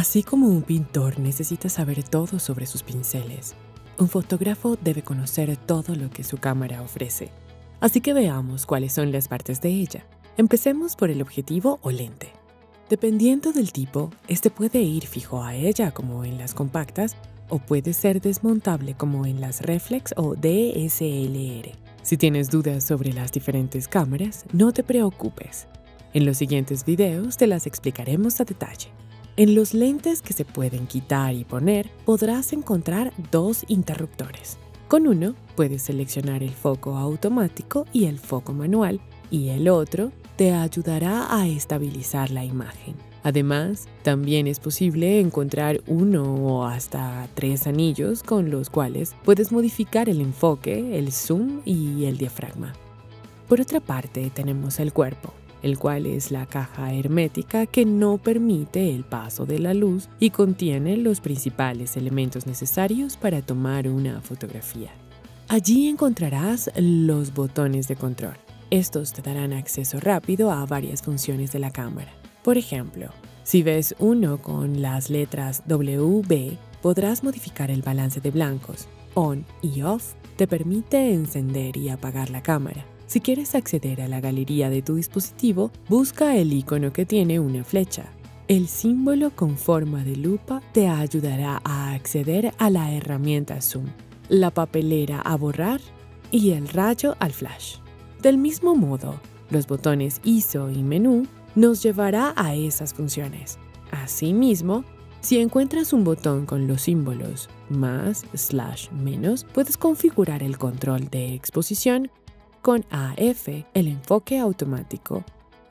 Así como un pintor necesita saber todo sobre sus pinceles, un fotógrafo debe conocer todo lo que su cámara ofrece. Así que veamos cuáles son las partes de ella. Empecemos por el objetivo o lente. Dependiendo del tipo, este puede ir fijo a ella como en las compactas o puede ser desmontable como en las reflex o DSLR. Si tienes dudas sobre las diferentes cámaras, no te preocupes. En los siguientes videos te las explicaremos a detalle. En los lentes que se pueden quitar y poner, podrás encontrar dos interruptores. Con uno, puedes seleccionar el foco automático y el foco manual, y el otro te ayudará a estabilizar la imagen. Además, también es posible encontrar uno o hasta 3 anillos con los cuales puedes modificar el enfoque, el zoom y el diafragma. Por otra parte, tenemos el cuerpo, el cual es la caja hermética que no permite el paso de la luz y contiene los principales elementos necesarios para tomar una fotografía. Allí encontrarás los botones de control. Estos te darán acceso rápido a varias funciones de la cámara. Por ejemplo, si ves uno con las letras WB, podrás modificar el balance de blancos. On y Off te permite encender y apagar la cámara. Si quieres acceder a la galería de tu dispositivo, busca el icono que tiene una flecha. El símbolo con forma de lupa te ayudará a acceder a la herramienta Zoom, la papelera a borrar y el rayo al flash. Del mismo modo, los botones ISO y menú nos llevará a esas funciones. Asimismo, si encuentras un botón con los símbolos más, menos, puedes configurar el control de exposición con AF, el enfoque automático,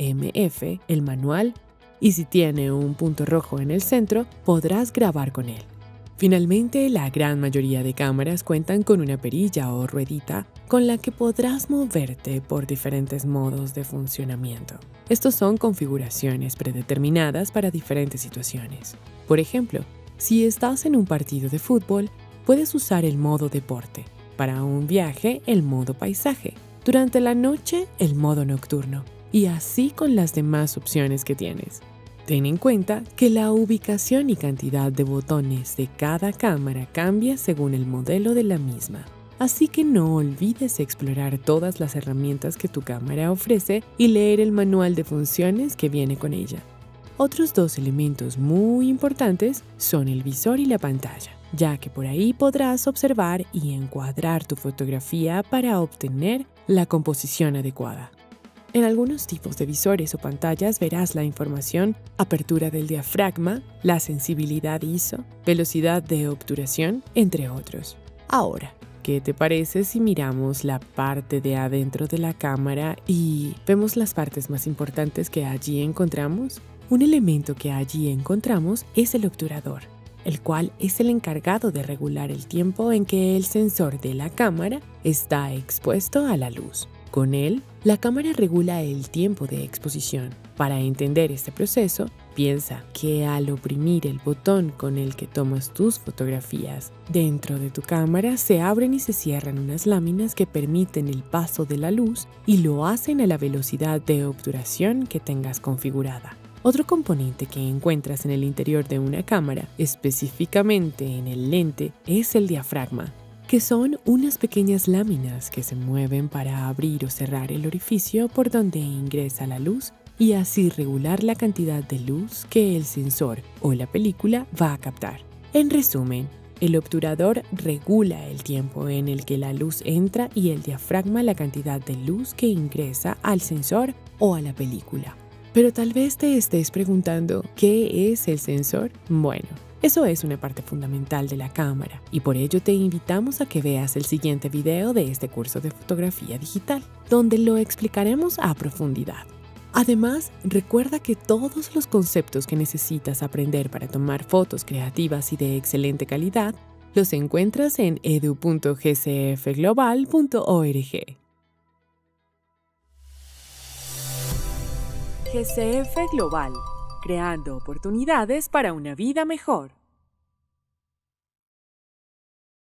MF, el manual, y si tiene un punto rojo en el centro, podrás grabar con él. Finalmente, la gran mayoría de cámaras cuentan con una perilla o ruedita con la que podrás moverte por diferentes modos de funcionamiento. Estos son configuraciones predeterminadas para diferentes situaciones. Por ejemplo, si estás en un partido de fútbol, puedes usar el modo deporte. Para un viaje, el modo paisaje. Durante la noche, el modo nocturno. Y así con las demás opciones que tienes. Ten en cuenta que la ubicación y cantidad de botones de cada cámara cambia según el modelo de la misma. Así que no olvides explorar todas las herramientas que tu cámara ofrece y leer el manual de funciones que viene con ella. Otros dos elementos muy importantes son el visor y la pantalla, ya que por ahí podrás observar y encuadrar tu fotografía para obtener la composición adecuada. En algunos tipos de visores o pantallas verás la información, apertura del diafragma, la sensibilidad ISO, velocidad de obturación, entre otros. Ahora, ¿qué te parece si miramos la parte de adentro de la cámara y vemos las partes más importantes que allí encontramos? Un elemento que allí encontramos es el obturador, el cual es el encargado de regular el tiempo en que el sensor de la cámara está expuesto a la luz. Con él, la cámara regula el tiempo de exposición. Para entender este proceso, piensa que al oprimir el botón con el que tomas tus fotografías, dentro de tu cámara se abren y se cierran unas láminas que permiten el paso de la luz y lo hacen a la velocidad de obturación que tengas configurada. Otro componente que encuentras en el interior de una cámara, específicamente en el lente, es el diafragma, que son unas pequeñas láminas que se mueven para abrir o cerrar el orificio por donde ingresa la luz y así regular la cantidad de luz que el sensor o la película va a captar. En resumen, el obturador regula el tiempo en el que la luz entra y el diafragma la cantidad de luz que ingresa al sensor o a la película. Pero tal vez te estés preguntando, ¿qué es el sensor? Bueno, eso es una parte fundamental de la cámara y por ello te invitamos a que veas el siguiente video de este curso de fotografía digital, donde lo explicaremos a profundidad. Además, recuerda que todos los conceptos que necesitas aprender para tomar fotos creativas y de excelente calidad los encuentras en edu.gcfglobal.org. GCF Global, creando oportunidades para una vida mejor.